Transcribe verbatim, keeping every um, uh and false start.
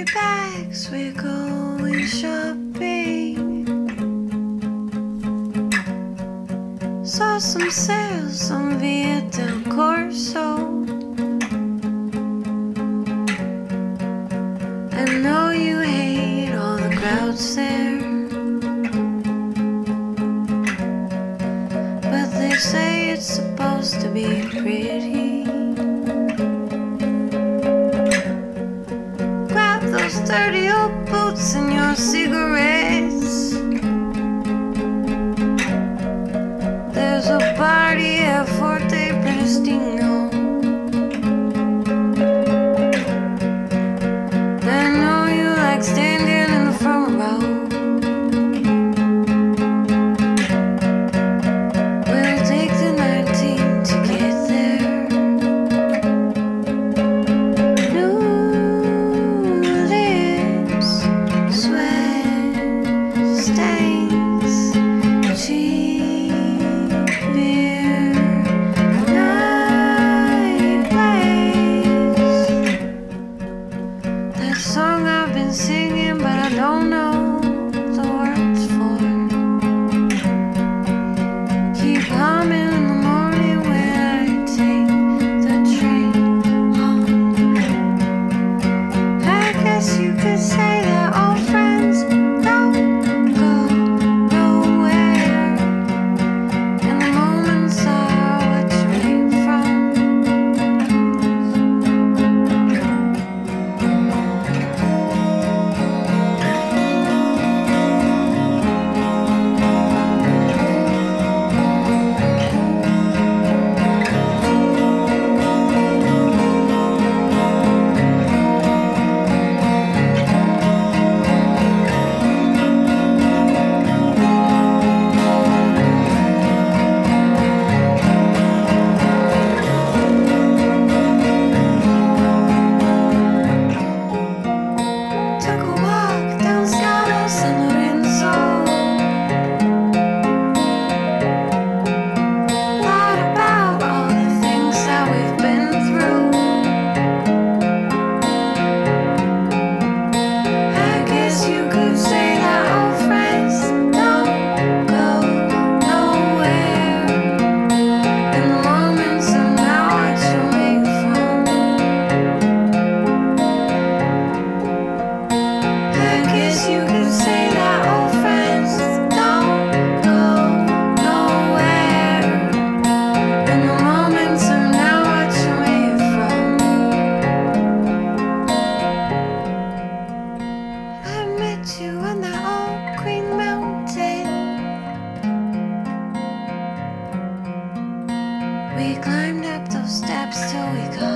heavy bags, we're going shopping. Saw some sales on Via del Corso. I know you hate all the crowds there, but they say it's supposed to be pretty. Grab those dirty old boots and your cigarettes. There's a party at Forte Pristino. I know you like standing in the front row. We'll take the nineteen to get there. New lips, sweat stains, cheap beer, night place. That song I've been singing, but I don't know the words for. Keep humming in the morning when I take the train home. I guess you could say that old friends don't go nowhere, and the moments are what you make from. Took a walk down Scalo San Lorenzo. Thought about all the things that we've been through. I guess you could say that old friends don't go nowhere, and the moments are now what you make from. I guess you could say that old friends don't go nowhere, and the moments are now what you made from. I met you on that old Green Mountain. We climbed up those steps till we got